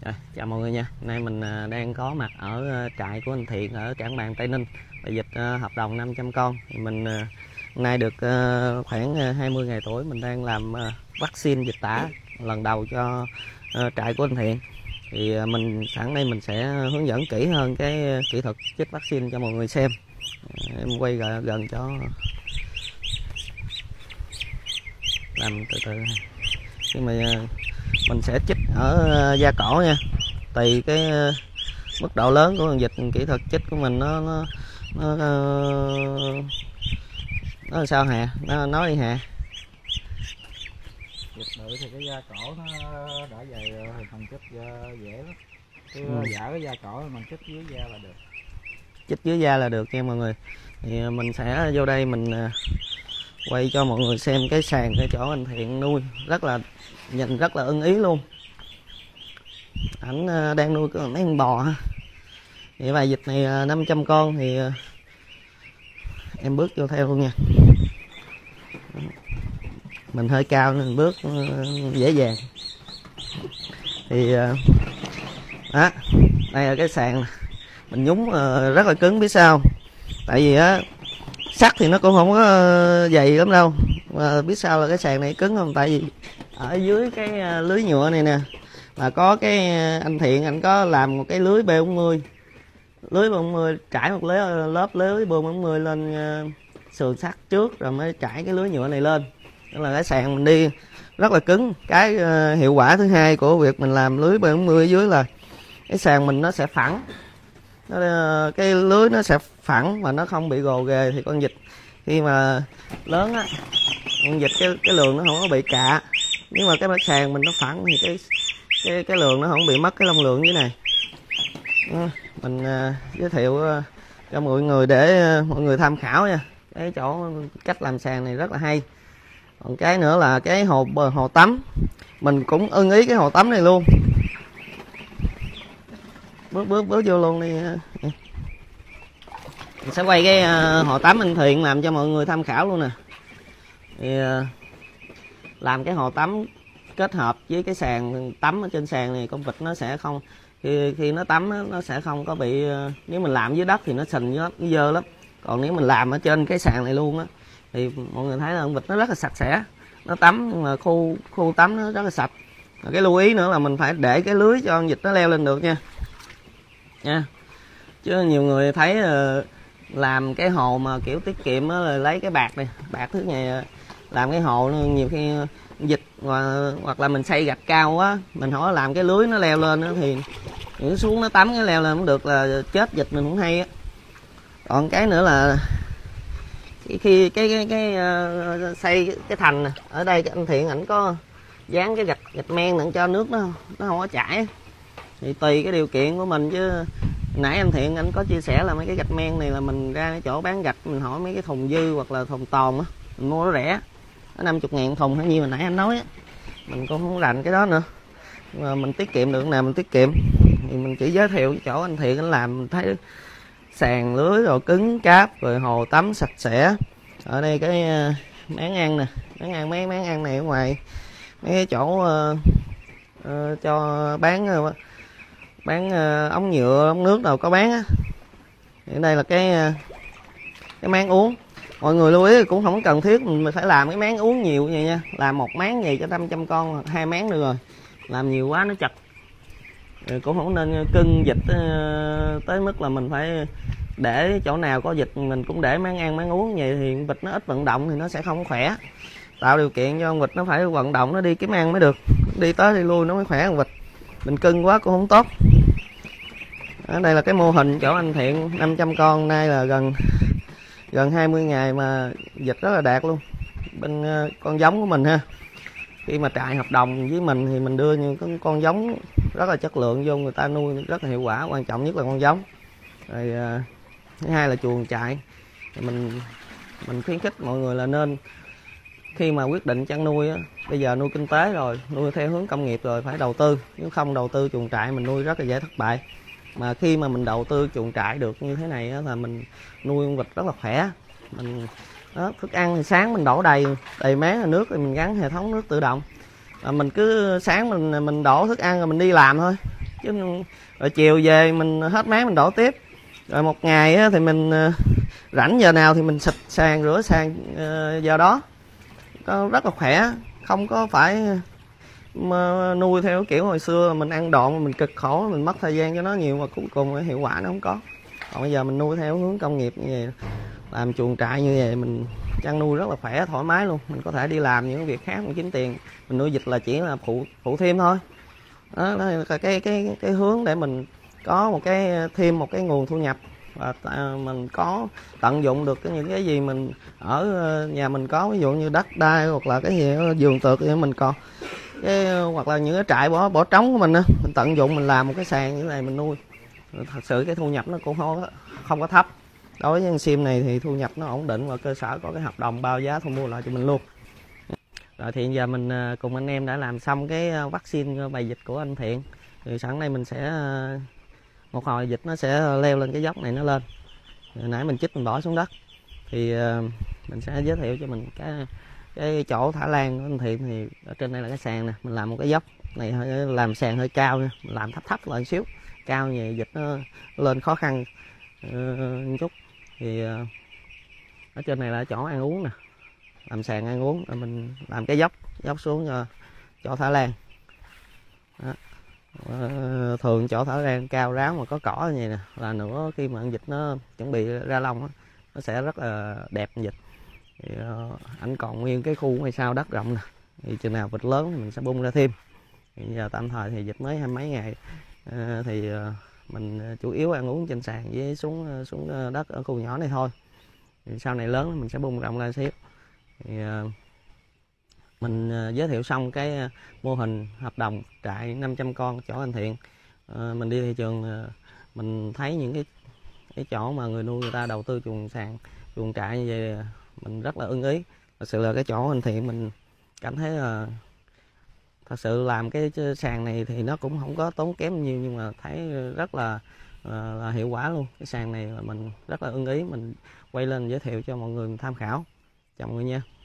Chào mọi người nha. Hôm nay mình đang có mặt ở trại của anh Thiện ở Trảng Bàng, Tây Ninh. Dịch hợp đồng 500 con. Mình hôm nay được khoảng 20 ngày tuổi. Mình đang làm vaccine dịch tả lần đầu cho trại của anh Thiện. Thì mình sẵn đây mình sẽ hướng dẫn kỹ hơn cái kỹ thuật chích vaccine cho mọi người xem. Em quay gần cho làm từ từ. Khi mà mình sẽ chích ở da cổ nha, tùy cái mức độ lớn của dịch, kỹ thuật chích của mình nó làm sao Hà, nó nói đi Hà. Dịch bự thì cái da cổ nó đã dày rồi thì mình chích dễ lắm. Chứ dở cái da cổ mình chích dưới da là được. Chích dưới da là được nha mọi người. Thì mình sẽ vô đây mình quay cho mọi người xem cái sàn cái chỗ anh Thiện nuôi, rất là nhìn rất là ưng ý luôn. Ảnh đang nuôi mấy con bò ha. Thì bài dịch này 500 con thì em bước vô theo luôn nha. Mình hơi cao nên bước dễ dàng. Thì đó, đây là cái sàn mình nhúng rất là cứng, biết sao? Tại vì á sắt thì nó cũng không có dày lắm đâu. Mà biết sao là cái sàn này cứng không? Tại vì ở dưới cái lưới nhựa này nè là có cái anh Thiện anh có làm một cái lưới B40. Lưới B40 trải một lớp lưới B40 lên sườn sắt trước rồi mới trải cái lưới nhựa này lên. Tức là cái sàn mình đi rất là cứng. Cái hiệu quả thứ hai của việc mình làm lưới B40 ở dưới là cái sàn mình nó sẽ phẳng. Cái lưới nó sẽ phẳng và nó không bị gồ ghề, thì con vịt khi mà lớn á, con vịt cái lường nó không có bị cạ. Nếu mà cái sàn mình nó phẳng thì cái lường nó không bị mất cái lông lường như này. Mình giới thiệu cho mọi người để mọi người tham khảo nha. Cái chỗ cách làm sàn này rất là hay. Còn cái nữa là cái hồ tắm, mình cũng ưng ý cái hồ tắm này luôn. Bước vô luôn đi. Mình sẽ quay cái hồ tắm anh Thiện làm cho mọi người tham khảo luôn nè. Thì làm cái hồ tắm kết hợp với cái sàn tắm ở trên sàn này, con vịt nó sẽ không, khi nó tắm nó sẽ không có bị, nếu mình làm dưới đất thì nó sình nó dơ lắm. Còn nếu mình làm ở trên cái sàn này luôn á thì mọi người thấy là con vịt nó rất là sạch sẽ. Nó tắm nhưng mà khu tắm nó rất là sạch. Cái lưu ý nữa là mình phải để cái lưới cho con vịt nó leo lên được nha. Chứ nhiều người thấy làm cái hồ mà kiểu tiết kiệm đó, là lấy cái bạc này, bạc thứ này làm cái hồ, nhiều khi vịt hoặc là mình xây gạch cao quá, mình không có làm cái lưới nó leo lên đó, thì nó xuống nó tắm cái leo lên không được là chết vịt mình cũng hay á. Còn cái nữa là khi cái xây cái thành này, ở đây anh Thiện ảnh có dán cái gạch men để cho nước nó không có chảy. Thì tùy cái điều kiện của mình, chứ nãy anh Thiện anh có chia sẻ là mấy cái gạch men này là mình ra cái chỗ bán gạch mình hỏi mấy cái thùng dư hoặc là thùng tồn á, mình mua nó rẻ, nó 50.000 thùng hay như mà nãy anh nói á. Mình cũng không rành cái đó nữa, nhưng mà mình tiết kiệm được nào mình tiết kiệm. Thì mình chỉ giới thiệu chỗ anh Thiện anh làm, mình thấy sàn lưới rồi cứng cáp, rồi hồ tắm sạch sẽ. Ở đây cái máng ăn nè, mấy máng ăn này ở ngoài mấy cái chỗ cho bán ống nhựa ống nước đâu có bán á. Ở đây là cái máng uống. Mọi người lưu ý cũng không cần thiết mình phải làm cái máng uống nhiều vậy nha. Làm một máng gì cho 500 con hoặc 2 máng được rồi. Làm nhiều quá nó chật. Cũng không nên cưng vịt tới mức là mình phải để chỗ nào có vịt mình cũng để máng ăn máng uống vậy, thì vịt nó ít vận động thì nó sẽ không khỏe. Tạo điều kiện cho con vịt nó phải vận động, nó đi kiếm ăn mới được, đi tới đi lui nó mới khỏe. Con vịt mình cưng quá cũng không tốt. Ở đây là cái mô hình chỗ anh Thiện 500 con, nay là gần 20 ngày mà vịt rất là đạt luôn. Bên con giống của mình ha, khi mà trại hợp đồng với mình thì mình đưa những con giống rất là chất lượng vô, người ta nuôi rất là hiệu quả. Quan trọng nhất là con giống, rồi thứ hai là chuồng trại. Thì mình khuyến khích mọi người là nên, khi mà quyết định chăn nuôi á, bây giờ nuôi kinh tế rồi, nuôi theo hướng công nghiệp rồi, phải đầu tư. Nếu không đầu tư chuồng trại mình nuôi rất là dễ thất bại. Mà khi mà mình đầu tư chuồng trại được như thế này á, là mình nuôi con vịt rất là khỏe. Mình đó, thức ăn thì sáng mình đổ đầy máng nước, thì mình gắn hệ thống nước tự động. Mình cứ sáng mình đổ thức ăn rồi mình đi làm thôi. chứ rồi chiều về mình hết máy mình đổ tiếp. Rồi một ngày á, thì mình rảnh giờ nào thì mình xịt sàn, rửa sàn giờ đó, có rất là khỏe, không có phải mà nuôi theo kiểu hồi xưa mình ăn độn, mình cực khổ, mình mất thời gian cho nó nhiều mà cuối cùng hiệu quả nó không có. Còn bây giờ mình nuôi theo hướng công nghiệp như vậy, làm chuồng trại như vậy, mình chăn nuôi rất là khỏe, thoải mái luôn. Mình có thể đi làm những việc khác mình kiếm tiền, mình nuôi vịt là chỉ là phụ thêm thôi. Đó là cái hướng để mình có một cái thêm một cái nguồn thu nhập, và mình có tận dụng được những cái gì mình ở nhà mình có, ví dụ như đất đai hoặc là cái gì vườn tược thì mình còn hoặc là những cái trại bỏ trống của mình á, mình tận dụng mình làm một cái sàn như thế này mình nuôi. Thật sự cái thu nhập nó cũng không có thấp. Đối với con sim này thì thu nhập nó ổn định, và cơ sở có cái hợp đồng bao giá thu mua lại cho mình luôn. Rồi thì giờ mình cùng anh em đã làm xong cái vaccine bầy vịt của anh Thiện. Thì sẵn đây mình sẽ một hồi vịt nó sẽ leo lên cái dốc này nó lên. Hồi nãy mình chích mình bỏ xuống đất. Thì mình sẽ giới thiệu cho mình cái chỗ thả lan của anh Thiện. Thì ở trên đây là cái sàn nè, mình làm một cái dốc này, làm sàn hơi cao nha, mình làm thấp lại một xíu, cao như vịt nó lên khó khăn một chút. Thì ở trên này là chỗ ăn uống nè, làm sàn ăn uống, rồi mình làm cái dốc xuống cho chỗ thả lan. Đó. Thường chỗ thả lan cao ráo mà có cỏ như vậy nè, là nữa khi mà con vịt nó chuẩn bị ra lông á, nó sẽ rất là đẹp vịt. Thì anh còn nguyên cái khu ngoài sau đất rộng nè, thì chừng nào vịt lớn thì mình sẽ bung ra thêm. Thì giờ tạm thời thì vịt mới 20 mấy ngày, thì mình chủ yếu ăn uống trên sàn với xuống đất ở khu nhỏ này thôi. Thì sau này lớn mình sẽ bung rộng ra xíu. Thì mình giới thiệu xong cái mô hình hợp đồng trại 500 con chỗ anh Thiện. Mình đi thị trường mình thấy những cái chỗ mà người nuôi người ta đầu tư chuồng sàn, chuồng trại như vậy mình rất là ưng ý. Thật sự là cái chỗ anh Thiện mình cảm thấy là thật sự làm cái sàn này thì nó cũng không có tốn kém nhiều, nhưng mà thấy rất là hiệu quả luôn. Cái sàn này là mình rất là ưng ý, mình quay lên giới thiệu cho mọi người tham khảo. Chào mọi người nha.